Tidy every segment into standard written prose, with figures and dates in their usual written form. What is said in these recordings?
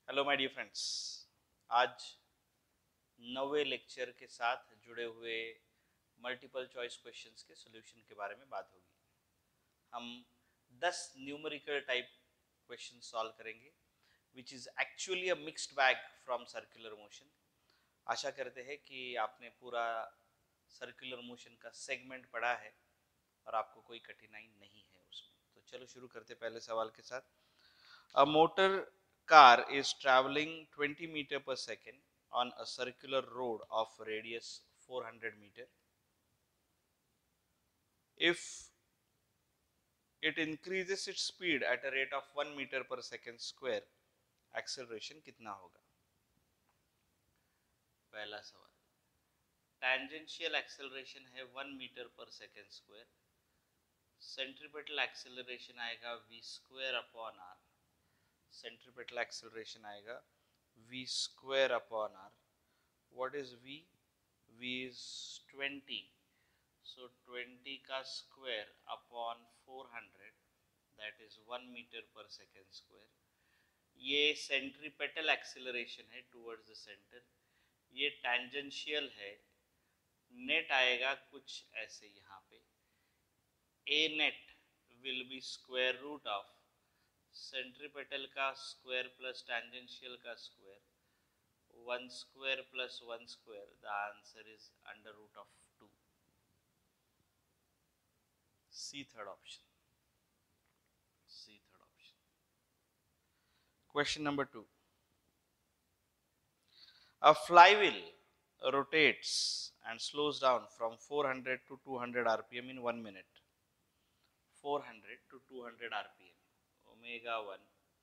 Hello my dear friends. आज 9वें lecture के साथ जुड़े हुए मल्टीपल चॉइस क्वेश्चंस के सॉल्यूशन के बारे में बात होगी। हम 10 न्यूमेरिकल टाइप क्वेश्चन सॉल्व करेंगे which is actually a mixed bag from circular motion. आशा करते हैं कि आपने पूरा सर्कुलर मोशन का सेगमेंट पढ़ा है और आपको कोई कठिनाई नहीं है उसमें। तो चलो शुरू करते पहले सवाल के साथ। A motor car is traveling 20 meter per second on a circular road of radius 400 meter. If it increases its speed at a rate of 1 meter per second square, acceleration कितना होगा? पहला सवाल, tangential acceleration है 1 meter per second square, centripetal acceleration आएगा v square upon r, centripetal acceleration आएगा v square upon r. What is v? V is 20, so 20 का square upon 400, that is 1 meter per second square. ये centripetal acceleration है towards the center, ये tangential है, net आएगा कुछ ऐसे यहाँ पे, a net will be square root of centripetal का square plus tangential का square, 1 square plus 1 square, the answer is under root of 2. C third option. C third option. Question number 2. A flywheel rotates and slows down from 400 to 200 rpm in 1 minute. 400 to 200 rpm. Omega 1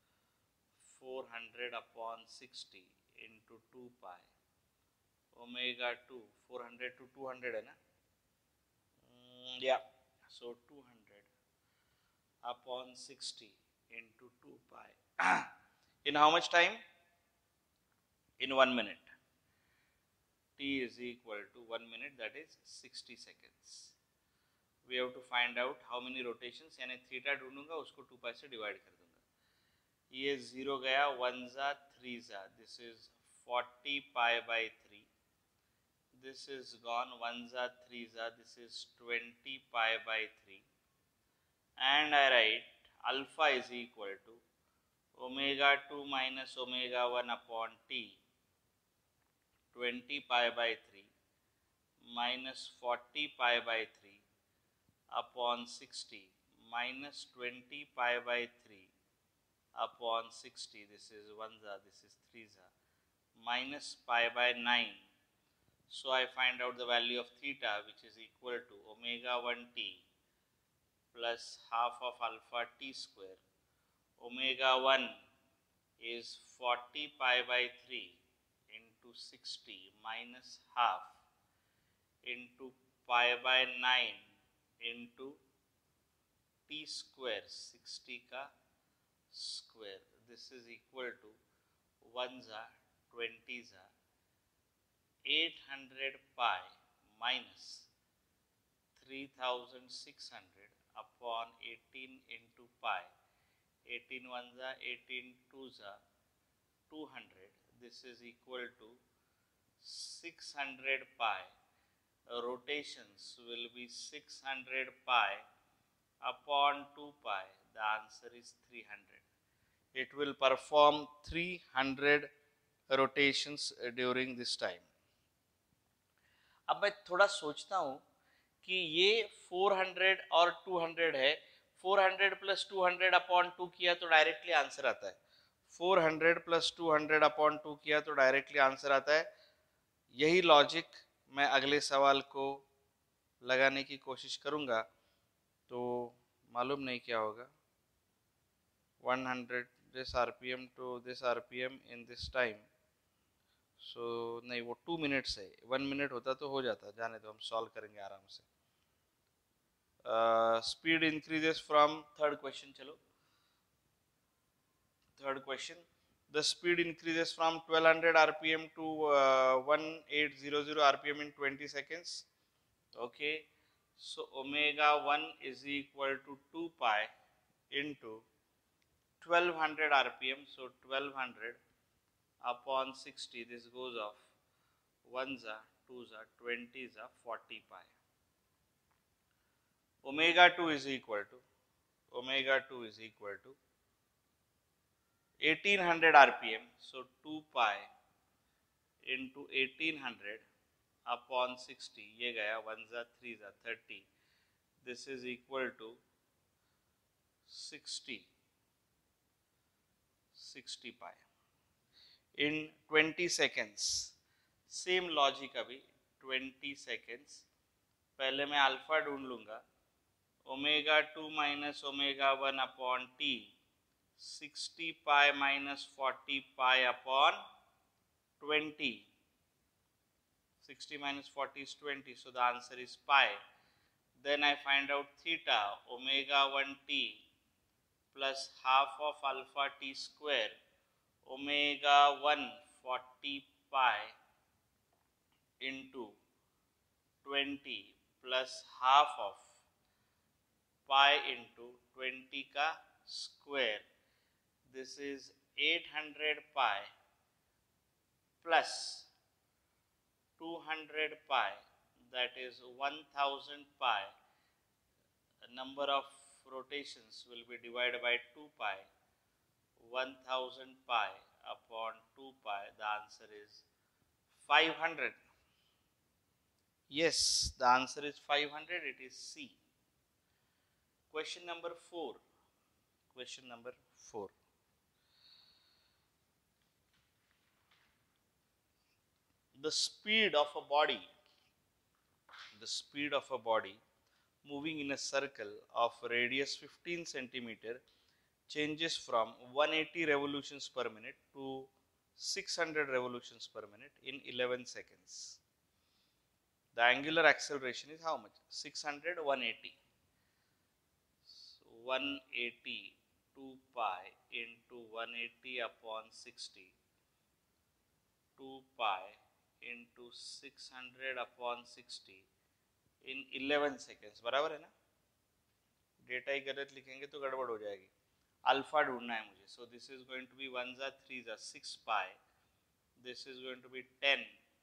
400 upon 60 into 2 pi. Omega 2 400 to 200 है ना? Yeah. So 200 upon 60 into 2 pi. In how much time? In 1 minute. T is equal to 1 minute, that is 60 seconds. We have to find out how many rotations, यानी theta ढूंढूंगा, उसको 2 पाई से divide कर दूंगा. ये 0 गया, 1 जा 3 जा, this is 40 pi by 3. This is gone, 1 जा 3 जा, this is 20 pi by 3. And I write alpha is equal to omega 2 minus omega 1 upon t, 20 pi by 3 minus 40 pi by 3 upon 60 minus 20 pi by 3 upon 60, this is 1 za, this is 3 za, minus pi by 9. So I find out the value of theta, which is equal to omega 1 t plus half of alpha t square. Omega 1 is 40 pi by 3 into 60 minus half into pi by 9 into t square, 60 का square. This is equal to 1 za 20 za 800 pi minus 3600 upon 18 into pi. 18 1 za 18 2 za 200. This is equal to 600 pi. Rotations will be 600 pi upon 2 pi. The answer is 300. It will perform 300 rotations during this time. अब मैं थोड़ा सोचता हूँ कि ये 400 और 200 है, 400 plus 200 upon 2 किया तो डायरेक्टली आंसर आता है, 400 प्लस 200 अपॉन 2 किया तो डायरेक्टली आंसर आता है. यही लॉजिक मैं अगले सवाल को लगाने की कोशिश करूँगा, तो मालूम नहीं क्या होगा. 100 this rpm to this rpm in this time. सो नहीं, वो 2 मिनट्स है, 1 मिनट होता तो हो जाता. जाने तो हम सॉल्व करेंगे आराम से. Speed increases from third question. चलो third question. The speed increases from 1200 rpm to 1800 rpm in 20 seconds. Okay, so omega 1 is equal to 2 pi into 1200 rpm. So 1200 upon 60. This goes off. 1s are, 2s are, 20s are 40 pi. Omega 2 is equal to 1800 RPM. So 2 pi into 1800 upon 60. ये गया 1s are, 3s are 30. This is equal to 60 pi in 20 seconds. Same logic अभी 20 seconds. पहले मैं alpha ढूंढ लूंगा. Omega 2 minus omega 1 upon t. 60 pi minus 40 pi upon 20. 60 minus 40 is 20, so the answer is pi. Then I find out theta, omega 1 t plus half of alpha t square, omega 1 40 pi into 20 plus half of pi into 20 का square. This is 800 pi plus 200 pi, that is 1000 pi. The number of rotations will be divided by 2 pi. 1000 pi upon 2 pi. The answer is 500. Yes, the answer is 500. It is C. Question number 4. Question number 4. The speed of a body moving in a circle of radius 15 centimeter changes from 180 revolutions per minute to 600 revolutions per minute in 11 seconds. The angular acceleration is how much? 600, 180. So 180, 2 pi into 180 upon 60. 2 pi into 600 upon 60 in 11 seconds. बराबर है ना? Data ही गलत लिखेंगे तो गड़बड़ हो जाएगी. Alpha ढूंढना है मुझे. So this is going to be 1s are, 3s are 6 pi. This is going to be 10,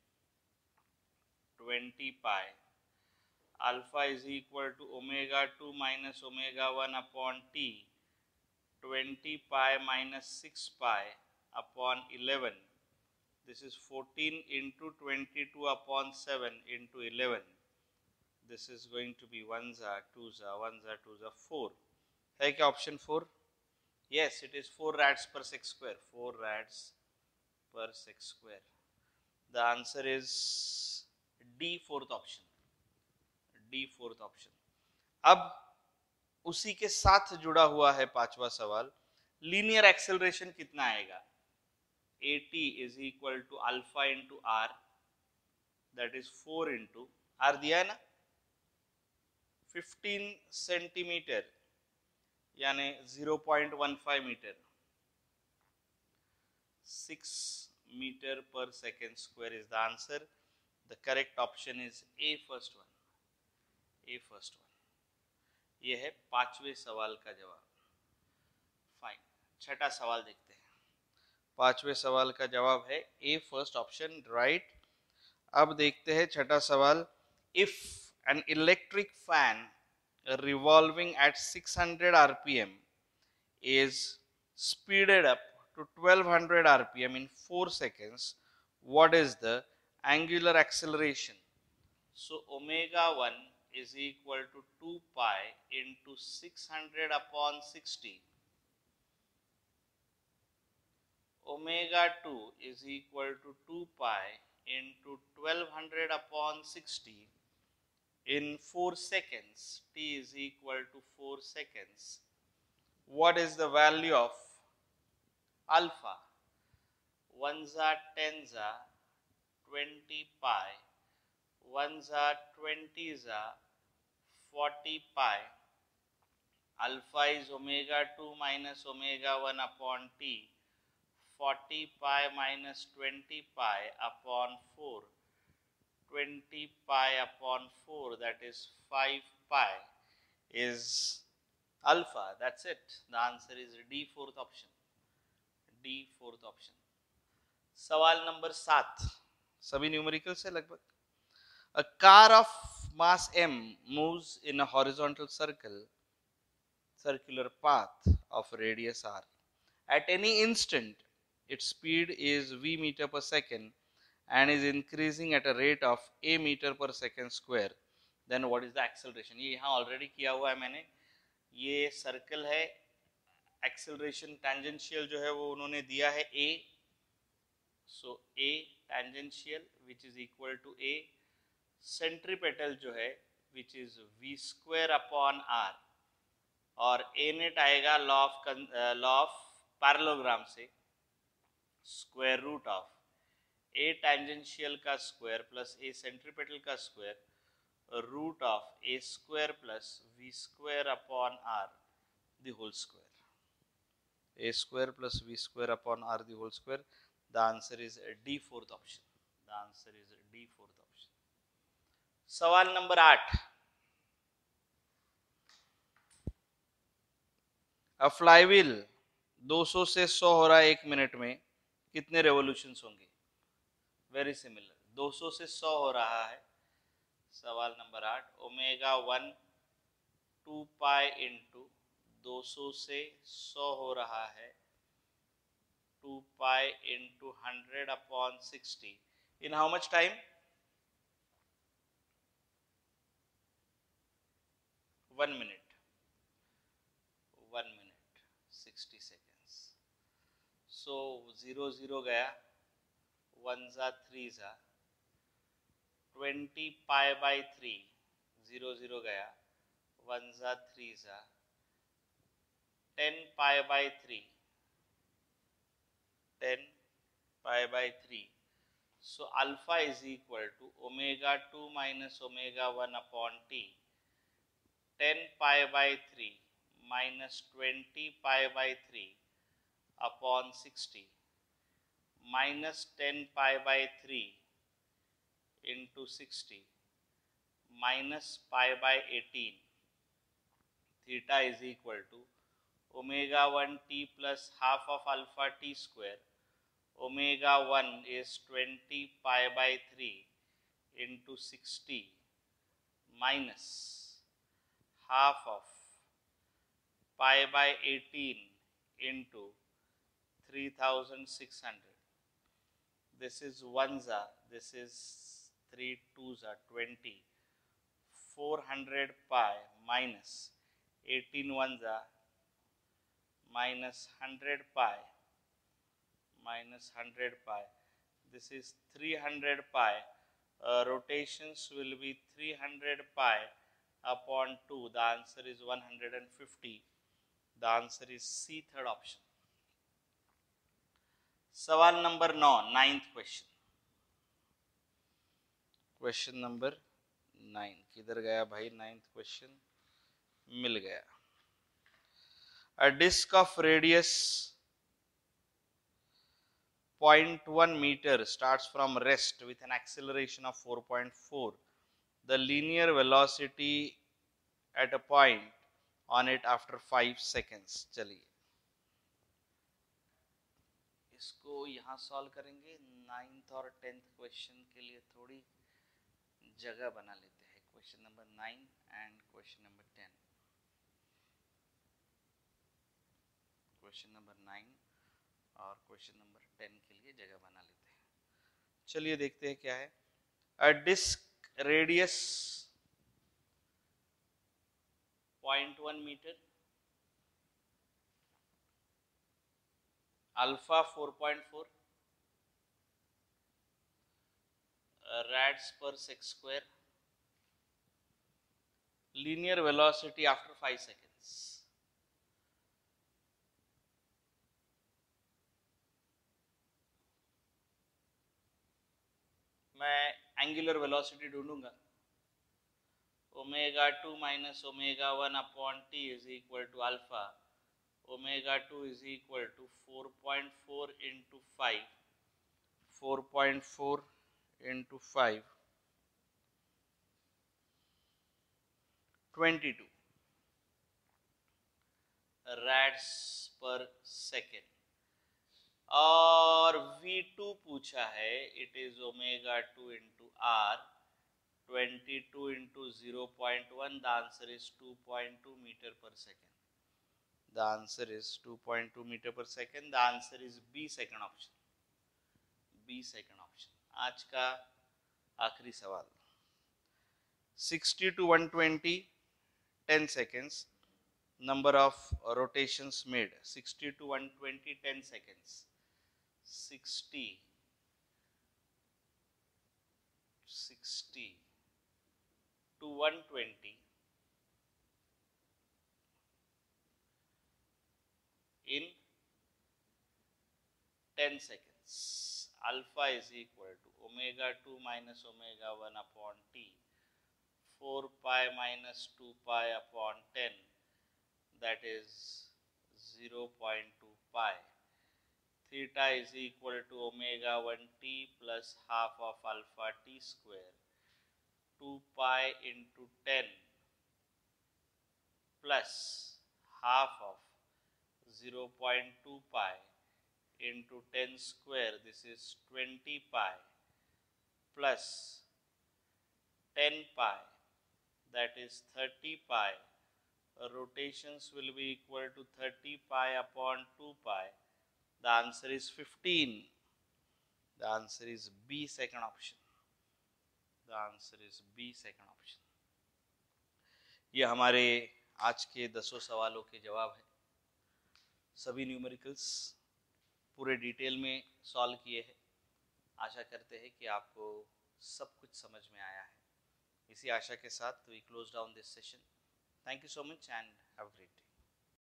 20 pi. Alpha is equal to omega 2 minus omega 1 upon t. 20 pi minus 6 pi upon 11. This is 14 into 22 upon 7 into 11. This is going to be 1s are, 2s are, 1s are, 2s are 4. है क्या option 4? Yes, it is 4 rads per sec square. 4 rads per sec square. The answer is D, fourth option. D, fourth option. अब उसी के साथ जुड़ा हुआ है पांचवा सवाल. लीनियर एक्सेलरेशन कितना आएगा? AT is equal to alpha into R, that is 4 into R दिया है ना, 15 सेंटीमीटर यानी 0.15 metre, 6 meter per second square is the answer. The correct option is A, first one. A, first one. ये है पांचवें सवाल का जवाब. फाइन. छठा सवाल देखते हैं. पांचवें सवाल का जवाब है A, फर्स्ट ऑप्शन, राइट. अब देखते हैं छठा सवाल. If an electric fan revolving at 600 RPM is speeded up to 1200 RPM in 4 seconds, what is the angular acceleration? So omega 1 is equal to 2 pi into 600 upon 60. Omega 2 is equal to 2 pi into 1200 upon 60 in 4 seconds. T is equal to 4 seconds. What is the value of alpha? 1s are, 10s are, 20 pi. 1s are, 20s are, 40 pi. Alpha is omega 2 minus omega 1 upon t. 40 pi minus 20 pi upon 4. 20 pi upon 4, that is 5 pi, is alpha. That's it. The answer is D, fourth option. D, fourth option. सवाल नंबर 7, सभी numerical से लगभग. A car of mass m moves in a horizontal circular path of radius r. At any instant, its speed is v meter per second and is increasing at a rate of a meter per second square. Then what is the acceleration? ये यहाँ already किया हुआ है मैंने. ये circle है, acceleration tangential जो है वो उन्होंने दिया है a. So a tangential which is equal to a, centripetal जो है which is v square upon r, और a नेट आएगा लॉ ऑफ पैरेललोग्राम से, square root of a tangential का स्क्वायर प्लस a सेंट्रीपेटल का square root of a square plus v square upon r the whole square. A square plus v square upon r the whole square. The answer is D, fourth option. The answer is D, fourth option. सवाल नंबर 8. A flywheel 200 से 100 हो रहा है 1 minute में, कितने revolutions होंगे? Very similar, 200 से 100 हो रहा है. सवाल नंबर 8, ओमेगा 1 2 पाई इंटू 200 से 100 हो रहा है 2 pi into 100 upon 60 in how much time? 1 minute. 1 minute 60 seconds. So 0 0 गया, 1 जा 3 जा, 20 pi by 3, 0 0 गया, 1 जा 3 जा, 10 pi by 3, 10 pi by 3. So alpha is equal to omega 2 minus omega 1 upon t, 10 pi by 3 minus 20 pi by 3 upon 60 minus 10 pi by 3 into 60 minus pi by 18. Theta is equal to omega 1 t plus half of alpha t square. Omega 1 is 20 pi by 3 into 60 minus half of pi by 18 into 3600. This is 1 za, this is 3 2 za, 20. 400 pi minus 18 1 za minus 100 pi minus 100 pi. This is 300 pi. Rotations will be 300 pi upon 2. The answer is 150. The answer is C, third option. सवाल नंबर 9, 9th question. Question number 9 किधर गया भाई? 9th question मिल गया. A disc of radius 0.1 meter starts from rest with an acceleration of 4.4. The linear velocity at a point on it after 5 seconds. चलिए इसको यहाँ solve करेंगे. 9th और 10th क्वेश्चन के लिए थोड़ी जगह बना लेते हैं. Question number 9 and question number 10. Question number 9 और क्वेश्चन नंबर 10 के लिए जगह बना लेते हैं. चलिए देखते हैं क्या है. A disc radius 0.1 meter, alpha 4.4 rads per sec square, linear velocity after 5 seconds. मैं एंगुलर वेलोसिटी ढूंढूंगा. Omega 2 minus omega 1 upon t is equal to alpha. Omega 2 is equal to 4.4 into 5, 4.4 into 5, 22 rads per second. और V2 पूछा है, it is omega 2 into r, 22 into 0.1, the answer is 2.2 metre per second. The answer is 2.2 meter per second. The answer is B, second option. B, second option. आज का आखिरी सवाल. 60 to 120, 10 seconds. Number of rotations made. 60 to 120, 10 seconds. 60 to 120 in 10 seconds. Alpha is equal to omega 2 minus omega 1 upon t, 4 pi minus 2 pi upon 10, that is 0.2 pi. Theta is equal to omega 1 t plus half of alpha t square, 2 pi into 10 plus half of 0.2 pi into 10 square, this is 20 pi plus 10 pi, that is 30 pi. Rotations will be equal to 30 pi upon 2 pi. The answer is 15. The answer is B, second option. The answer is B, second option. ये हमारे आज के 10 सवालों के जवाब है. सभी numericals पूरे डिटेल में सॉल्व किए हैं. आशा करते हैं कि आपको सब कुछ समझ में आया है. इसी आशा के साथ we close down this session. Thank you so much and have a great day.